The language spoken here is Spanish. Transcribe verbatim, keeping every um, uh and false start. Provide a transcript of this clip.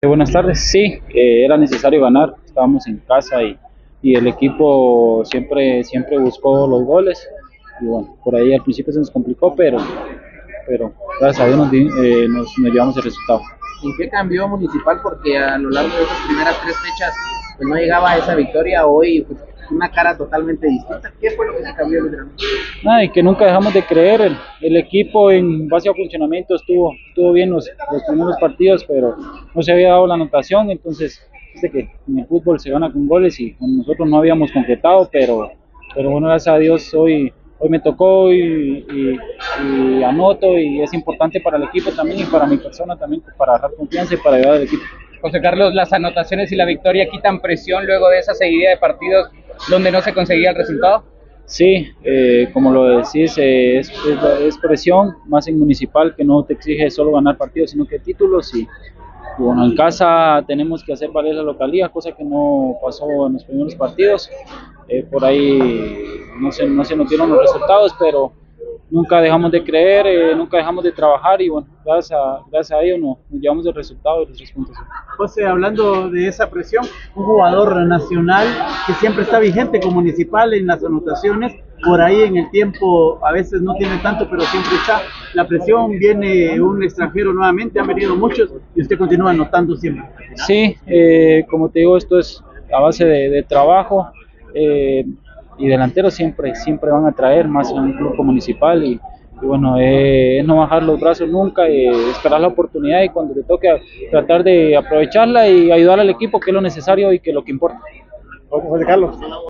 Buenas tardes, sí, eh, era necesario ganar, estábamos en casa y, y el equipo siempre, siempre buscó los goles y bueno, por ahí al principio se nos complicó, pero, pero gracias a Dios nos, di- eh, nos, nos llevamos el resultado. ¿En qué cambió Municipal? Porque a lo largo de esas primeras tres fechas pues no llegaba a esa victoria, hoy pues, una cara totalmente distinta. ¿Qué fue lo que se cambió, Luis Ramón? Nada, y que nunca dejamos de creer, el, el equipo en base a funcionamiento estuvo, estuvo bien los, los primeros partidos, pero no se había dado la anotación, entonces dice que en el fútbol se gana con goles y bueno, nosotros no habíamos concretado, pero, pero bueno, gracias a Dios hoy, hoy me tocó y, y, y anoto y es importante para el equipo también y para mi persona también, para agarrar confianza y para ayudar al equipo. José Carlos, las anotaciones y la victoria quitan presión luego de esa seguidilla de partidos donde no se conseguía el resultado. Sí, eh, como lo decís, eh, es, es, es presión, más en Municipal, que no te exige solo ganar partidos, sino que títulos. Y, y bueno, en casa tenemos que hacer valer la localía, cosa que no pasó en los primeros partidos. Eh, por ahí no se, no se nos dieron los resultados, pero nunca dejamos de creer, eh, nunca dejamos de trabajar y bueno, gracias a, gracias a ello nos, nos llevamos el resultado de los tres puntos. José, hablando de esa presión, un jugador nacional que siempre está vigente con Municipal en las anotaciones, por ahí en el tiempo a veces no tiene tanto, pero siempre está. La presión, viene un extranjero nuevamente, han venido muchos y usted continúa anotando siempre. Sí, eh, como te digo, esto es a base de, de trabajo. Eh, y delanteros siempre, siempre van a traer más en un club Municipal y, y bueno, eh, es no bajar los brazos nunca, eh, esperar la oportunidad y cuando te toque tratar de aprovecharla y ayudar al equipo, que es lo necesario y que es lo que importa. José Carlos.